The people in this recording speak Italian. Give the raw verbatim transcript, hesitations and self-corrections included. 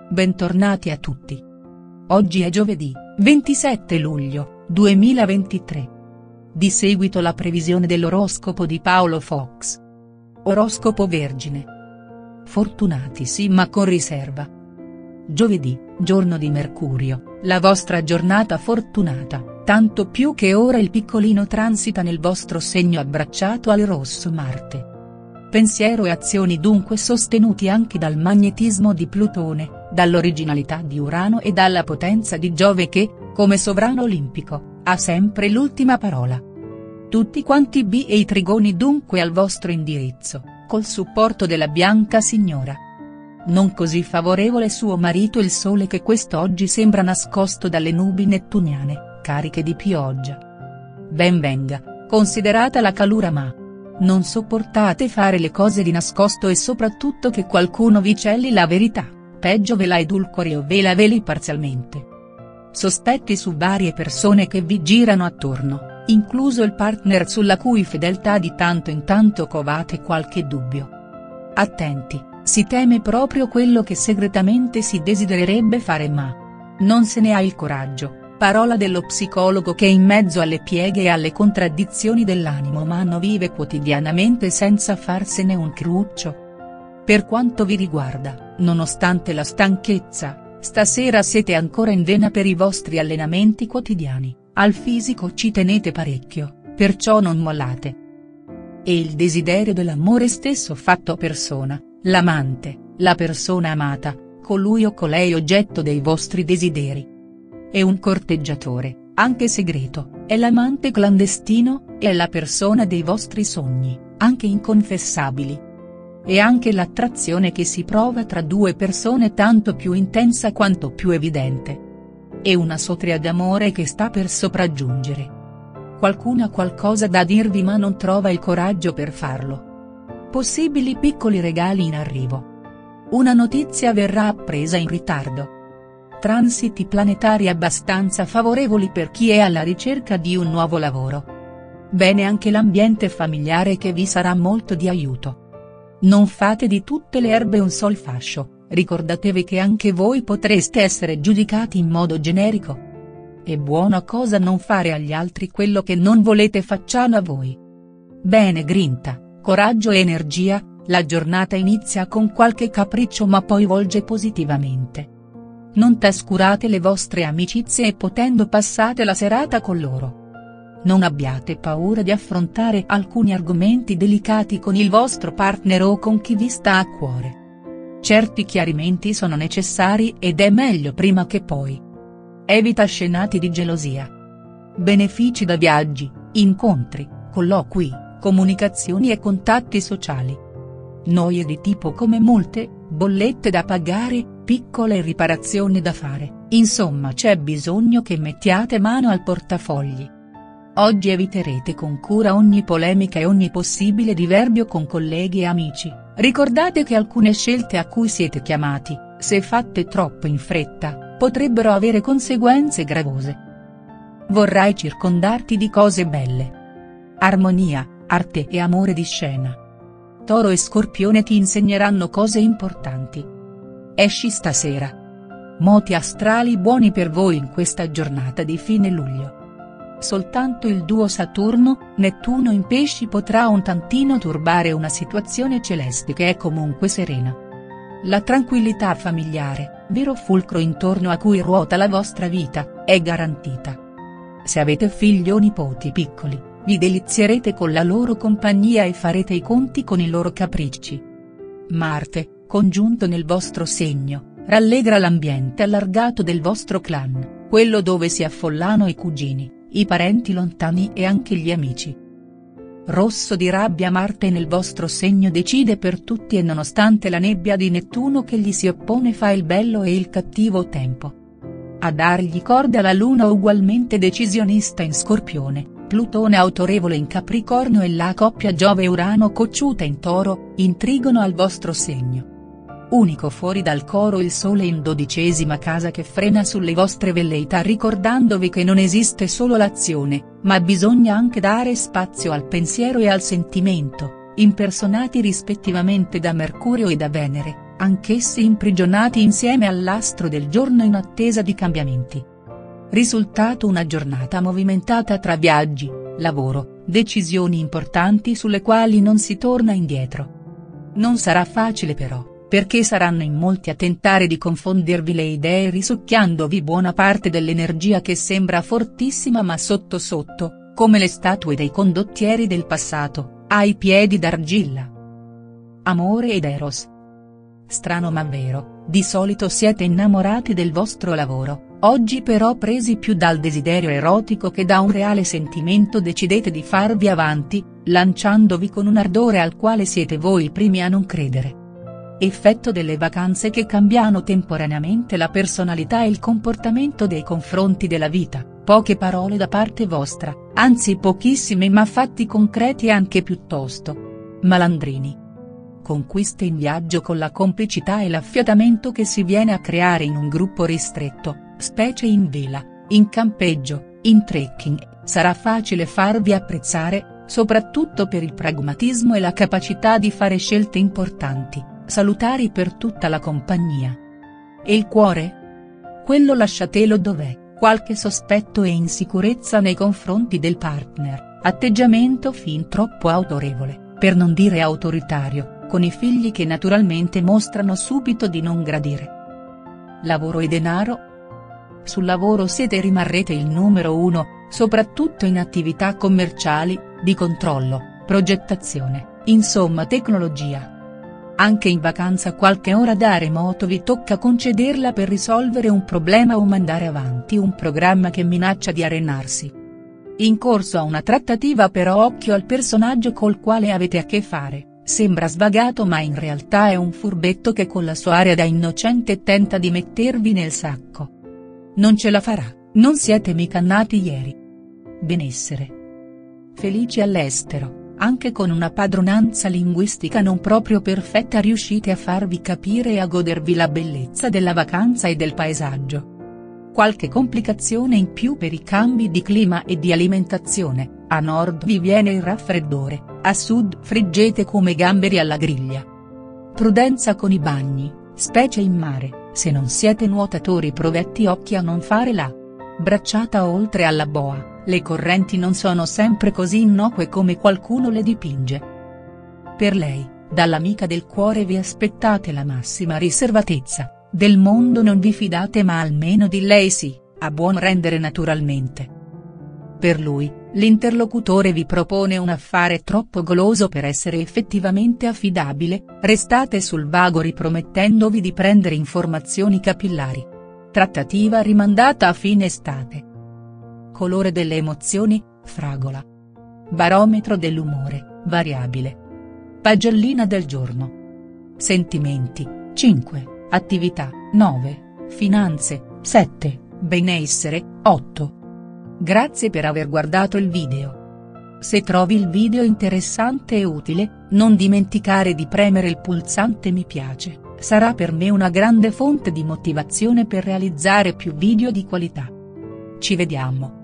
Bentornati a tutti. Oggi è giovedì, ventisette luglio, duemilaventitré. Di seguito la previsione dell'oroscopo di Paolo Fox. Oroscopo Vergine. Fortunati sì ma con riserva. Giovedì, giorno di Mercurio, la vostra giornata fortunata, tanto più che ora il piccolino transita nel vostro segno abbracciato al rosso Marte. Pensiero e azioni dunque sostenuti anche dal magnetismo di Plutone, dall'originalità di Urano e dalla potenza di Giove che, come sovrano olimpico, ha sempre l'ultima parola. Tutti quanti B e i trigoni dunque al vostro indirizzo, col supporto della Bianca Signora. Non così favorevole suo marito il Sole che quest'oggi sembra nascosto dalle nubi nettuniane, cariche di pioggia. Ben venga, considerata la calura ma non sopportate fare le cose di nascosto e soprattutto che qualcuno vi celi la verità, peggio ve la edulcori o ve la veli parzialmente. Sospetti su varie persone che vi girano attorno, incluso il partner sulla cui fedeltà di tanto in tanto covate qualche dubbio. Attenti, si teme proprio quello che segretamente si desidererebbe fare ma non se ne ha il coraggio. Parola dello psicologo che in mezzo alle pieghe e alle contraddizioni dell'animo umano vive quotidianamente senza farsene un cruccio. Per quanto vi riguarda, nonostante la stanchezza, stasera siete ancora in vena per i vostri allenamenti quotidiani, al fisico ci tenete parecchio, perciò non mollate. E il desiderio dell'amore stesso fatto persona, l'amante, la persona amata, colui o colei oggetto dei vostri desideri. È un corteggiatore, anche segreto, è l'amante clandestino, è la persona dei vostri sogni, anche inconfessabili. È anche l'attrazione che si prova tra due persone tanto più intensa quanto più evidente. È una sotria d'amore che sta per sopraggiungere. Qualcuno ha qualcosa da dirvi ma non trova il coraggio per farlo. Possibili piccoli regali in arrivo. Una notizia verrà appresa in ritardo. Transiti planetari abbastanza favorevoli per chi è alla ricerca di un nuovo lavoro. Bene anche l'ambiente familiare che vi sarà molto di aiuto. Non fate di tutte le erbe un sol fascio, ricordatevi che anche voi potreste essere giudicati in modo generico. È buona cosa non fare agli altri quello che non volete facciano a voi. Bene grinta, coraggio e energia, la giornata inizia con qualche capriccio ma poi volge positivamente. Non trascurate le vostre amicizie e potendo passate la serata con loro. Non abbiate paura di affrontare alcuni argomenti delicati con il vostro partner o con chi vi sta a cuore. Certi chiarimenti sono necessari ed è meglio prima che poi. Evita scenati di gelosia. Benefici da viaggi, incontri, colloqui, comunicazioni e contatti sociali. Noie di tipo come multe, bollette da pagare, piccole riparazioni da fare, insomma c'è bisogno che mettiate mano al portafogli. Oggi eviterete con cura ogni polemica e ogni possibile diverbio con colleghi e amici, ricordate che alcune scelte a cui siete chiamati, se fatte troppo in fretta, potrebbero avere conseguenze gravose. Vorrai circondarti di cose belle. Armonia, arte e amore di scena. Toro e Scorpione ti insegneranno cose importanti. Esci stasera. Moti astrali buoni per voi in questa giornata di fine luglio. Soltanto il duo Saturno, Nettuno in Pesci potrà un tantino turbare una situazione celeste che è comunque serena. La tranquillità familiare, vero fulcro intorno a cui ruota la vostra vita, è garantita. Se avete figli o nipoti piccoli, vi delizierete con la loro compagnia e farete i conti con i loro capricci. Marte, congiunto nel vostro segno, rallegra l'ambiente allargato del vostro clan, quello dove si affollano i cugini, i parenti lontani e anche gli amici. Rosso di rabbia Marte nel vostro segno decide per tutti e nonostante la nebbia di Nettuno che gli si oppone fa il bello e il cattivo tempo. A dargli corda la Luna ugualmente decisionista in Scorpione, Plutone autorevole in Capricorno e la coppia Giove-Urano cocciuta in Toro, intrigono al vostro segno. Unico fuori dal coro il Sole in dodicesima casa che frena sulle vostre velleità ricordandovi che non esiste solo l'azione, ma bisogna anche dare spazio al pensiero e al sentimento, impersonati rispettivamente da Mercurio e da Venere, anch'essi imprigionati insieme all'astro del giorno in attesa di cambiamenti. Risultato una giornata movimentata tra viaggi, lavoro, decisioni importanti sulle quali non si torna indietro. Non sarà facile però, perché saranno in molti a tentare di confondervi le idee risucchiandovi buona parte dell'energia che sembra fortissima ma sotto sotto, come le statue dei condottieri del passato, ai piedi d'argilla. Amore ed Eros. Strano ma vero, di solito siete innamorati del vostro lavoro, oggi però presi più dal desiderio erotico che da un reale sentimento decidete di farvi avanti, lanciandovi con un ardore al quale siete voi i primi a non credere. Effetto delle vacanze che cambiano temporaneamente la personalità e il comportamento dei confronti della vita, poche parole da parte vostra, anzi pochissime ma fatti concreti anche piuttosto malandrini. Conquiste in viaggio con la complicità e l'affiatamento che si viene a creare in un gruppo ristretto, specie in vela, in campeggio, in trekking, sarà facile farvi apprezzare, soprattutto per il pragmatismo e la capacità di fare scelte importanti, salutari per tutta la compagnia. E il cuore? Quello lasciatelo dov'è, qualche sospetto e insicurezza nei confronti del partner, atteggiamento fin troppo autorevole, per non dire autoritario, con i figli che naturalmente mostrano subito di non gradire. Lavoro e denaro? Sul lavoro siete e rimarrete il numero uno, soprattutto in attività commerciali, di controllo, progettazione, insomma tecnologia. Anche in vacanza qualche ora da remoto vi tocca concederla per risolvere un problema o mandare avanti un programma che minaccia di arenarsi. In corso a una trattativa però occhio al personaggio col quale avete a che fare. Sembra svagato ma in realtà è un furbetto che con la sua aria da innocente tenta di mettervi nel sacco. Non ce la farà, non siete mica nati ieri. Benessere. Felici all'estero, anche con una padronanza linguistica non proprio perfetta riuscite a farvi capire e a godervi la bellezza della vacanza e del paesaggio. Qualche complicazione in più per i cambi di clima e di alimentazione. A nord vi viene il raffreddore, a sud friggete come gamberi alla griglia. Prudenza con i bagni, specie in mare, se non siete nuotatori provetti occhi a non fare la bracciata oltre alla boa, le correnti non sono sempre così innocue come qualcuno le dipinge. Per lei, dall'amica del cuore vi aspettate la massima riservatezza, del mondo non vi fidate ma almeno di lei sì, a buon rendere naturalmente. Per lui, l'interlocutore vi propone un affare troppo goloso per essere effettivamente affidabile, restate sul vago ripromettendovi di prendere informazioni capillari. Trattativa rimandata a fine estate. Colore delle emozioni, fragola. Barometro dell'umore, variabile. Pagellina del giorno. Sentimenti, cinque, attività, nove, finanze, sette, benessere, otto. Grazie per aver guardato il video. Se trovi il video interessante e utile, non dimenticare di premere il pulsante mi piace, sarà per me una grande fonte di motivazione per realizzare più video di qualità. Ci vediamo.